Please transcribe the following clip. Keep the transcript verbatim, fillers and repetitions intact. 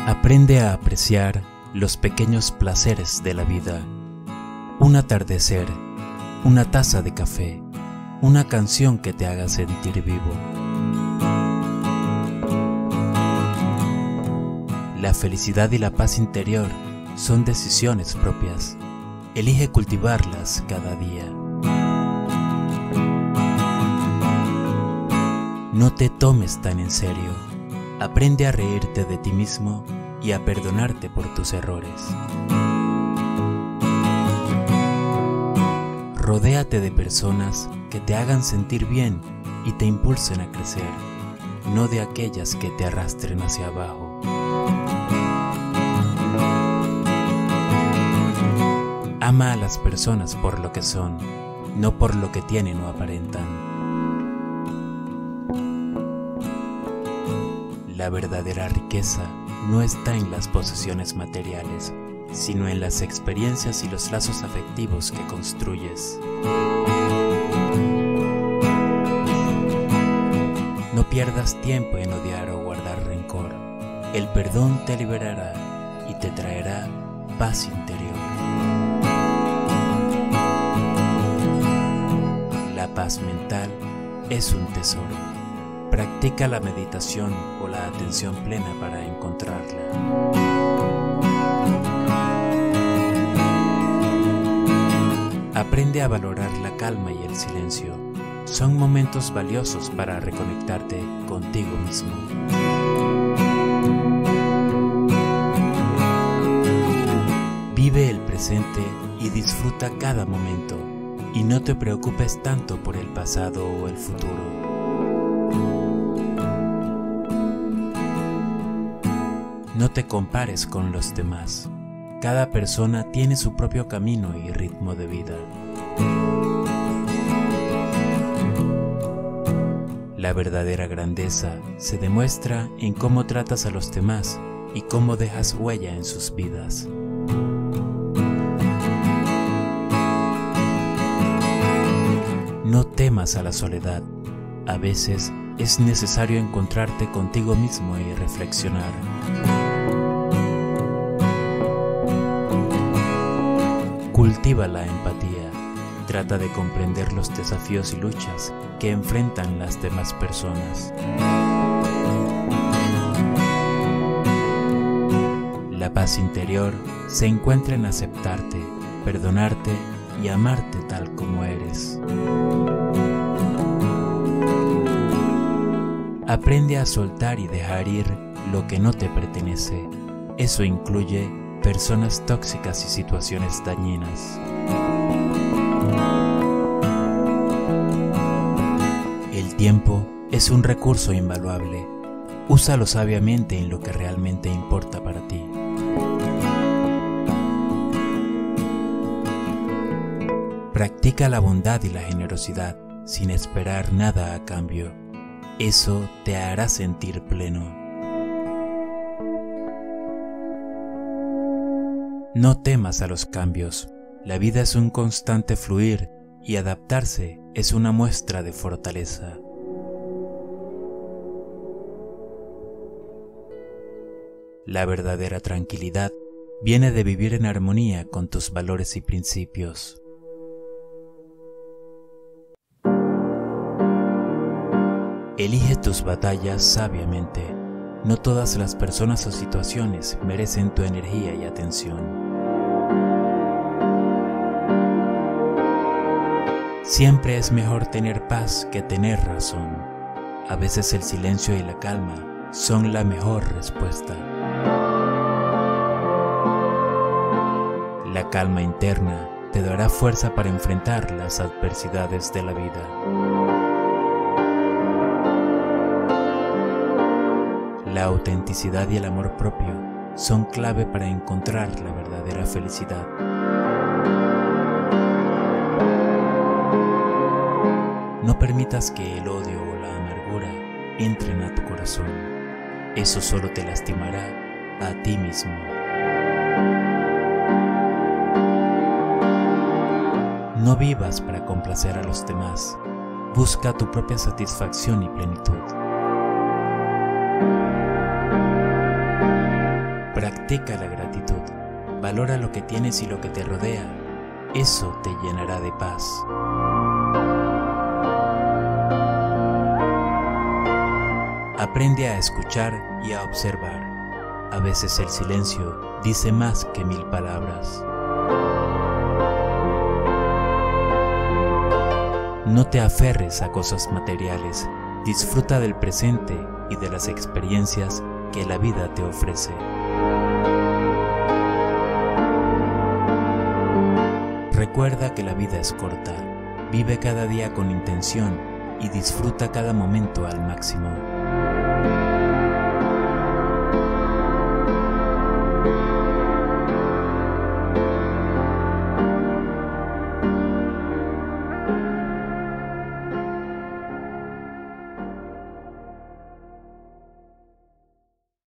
Aprende a apreciar los pequeños placeres de la vida. Un atardecer, una taza de café, una canción que te haga sentir vivo. La felicidad y la paz interior son decisiones propias. Elige cultivarlas cada día. No te tomes tan en serio. Aprende a reírte de ti mismo y a perdonarte por tus errores. Rodéate de personas que te hagan sentir bien y te impulsen a crecer, no de aquellas que te arrastren hacia abajo. Ama a las personas por lo que son, no por lo que tienen o aparentan. La verdadera riqueza no está en las posesiones materiales, sino en las experiencias y los lazos afectivos que construyes. No pierdas tiempo en odiar o guardar rencor. El perdón te liberará y te traerá paz interior. La paz mental es un tesoro. Practica la meditación o la atención plena para encontrarla. Aprende a valorar la calma y el silencio. Son momentos valiosos para reconectarte contigo mismo. Vive el presente y disfruta cada momento. Y no te preocupes tanto por el pasado o el futuro. No te compares con los demás. Cada persona tiene su propio camino y ritmo de vida. La verdadera grandeza se demuestra en cómo tratas a los demás y cómo dejas huella en sus vidas. No temas a la soledad. A veces es necesario encontrarte contigo mismo y reflexionar. Cultiva la empatía. Trata de comprender los desafíos y luchas que enfrentan las demás personas. La paz interior se encuentra en aceptarte, perdonarte y amarte tal como eres. Aprende a soltar y dejar ir lo que no te pertenece. Eso incluye personas tóxicas y situaciones dañinas. El tiempo es un recurso invaluable. Úsalo sabiamente en lo que realmente importa para ti. Practica la bondad y la generosidad sin esperar nada a cambio. Eso te hará sentir pleno. No temas a los cambios. La vida es un constante fluir y adaptarse es una muestra de fortaleza. La verdadera tranquilidad viene de vivir en armonía con tus valores y principios. Elige tus batallas sabiamente. No todas las personas o situaciones merecen tu energía y atención. Siempre es mejor tener paz que tener razón. A veces el silencio y la calma son la mejor respuesta. La calma interna te dará fuerza para enfrentar las adversidades de la vida. La autenticidad y el amor propio son clave para encontrar la verdadera felicidad. No permitas que el odio o la amargura entren a tu corazón. Eso solo te lastimará a ti mismo. No vivas para complacer a los demás. Busca tu propia satisfacción y plenitud. Practica la gratitud. Valora lo que tienes y lo que te rodea. Eso te llenará de paz. Aprende a escuchar y a observar. A veces el silencio dice más que mil palabras. No te aferres a cosas materiales. Disfruta del presente y de las experiencias que la vida te ofrece. Recuerda que la vida es corta. Vive cada día con intención y disfruta cada momento al máximo.